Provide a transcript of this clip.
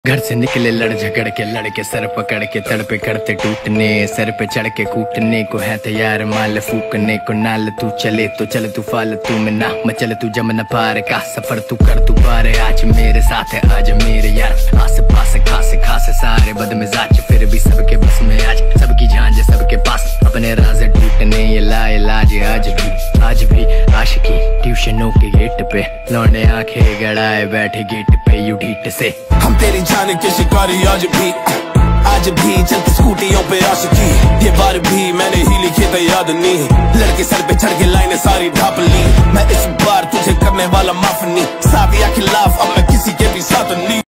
घर से निकले लड़ झगड़ के लड़के सर पकड़ के तड़पे करते टूटने, सर पे चढ़ के कूटने को है तैयार माल फूकने को। नाल तू चले तो चल तू फालतू में ना मचल तू जमन पार का सफर तू कर तू पार। आज मेरे साथ है आज मेरे यार, आस पास खासे खासे सारे बदमिजाज, फिर भी सबके बस में आज सबकी झांझ सबके पास अपने राज टूटने ये लाए लाज। आज भी आशिकी ट्यूशनों के गेट पे लौंडे आंखें गड़ाए बैठे गेट पे यू ढीठ से। हम तेरी जाने के शिकारी आज भी चलती स्कूटियों पे आशिकी। ये बार भी मैंने ही लिखे थे याद नहीं, लड़के सर पे चढ़ के लाइनें सारी ढाप ली। मैं इस बार तुझे करने वाला माफ नहीं, साथ या खिलाफ अब मैं किसी के भी साथ नहीं।